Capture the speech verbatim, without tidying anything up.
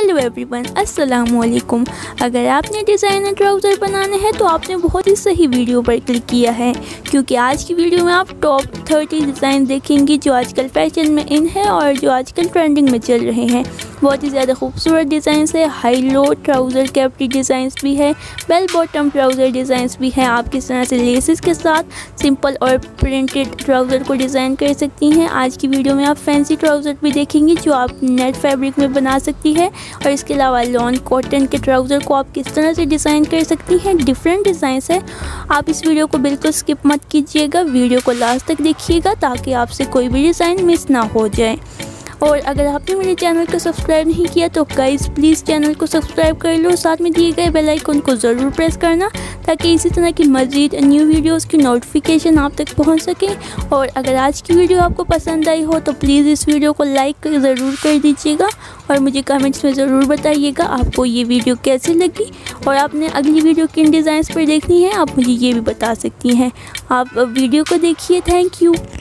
Hello everyone, अस्सलाम वालेकुम। अगर आपने डिज़ाइनर ट्राउज़र बनाने हैं तो आपने बहुत ही सही वीडियो पर क्लिक किया है, क्योंकि आज की वीडियो में आप टॉप थर्टी डिज़ाइन देखेंगे जो आजकल फैशन में इन है और जो आजकल ट्रेंडिंग में चल रहे हैं। बहुत ही ज़्यादा खूबसूरत डिज़ाइंस है। High low trouser capri designs भी है, बेल बॉटम ट्राउज़र डिज़ाइंस भी हैं। आप किस तरह से लेसेस के साथ सिंपल और प्रिंटेड ट्राउज़र को डिज़ाइन कर सकती हैं। आज की वीडियो में आप फैंसी ट्राउज़र भी देखेंगे जो आप नेट फैब्रिक में बना सकती है, और इसके अलावा लॉन कॉटन के ट्राउज़र को आप किस तरह से डिज़ाइन कर सकती हैं। डिफरेंट डिज़ाइंस है। आप इस वीडियो को बिल्कुल स्किप मत कीजिएगा, वीडियो को लास्ट तक देखिएगा ताकि आपसे कोई भी डिज़ाइन मिस ना हो जाए। और अगर आपने मेरे चैनल को सब्सक्राइब नहीं किया तो गाइस प्लीज़ चैनल को सब्सक्राइब कर लो, साथ में दिए गए बेल आइकन को ज़रूर प्रेस करना ताकि इसी तरह की मज़ीद न्यू वीडियोस की नोटिफिकेशन आप तक पहुंच सके। और अगर आज की वीडियो आपको पसंद आई हो तो प्लीज़ इस वीडियो को लाइक ज़रूर कर दीजिएगा और मुझे कमेंट्स में ज़रूर बताइएगा आपको ये वीडियो कैसी लगी, और आपने अगली वीडियो किन डिज़ाइंस पर देखनी है आप मुझे ये भी बता सकती हैं। आप वीडियो को देखिए। Thank you.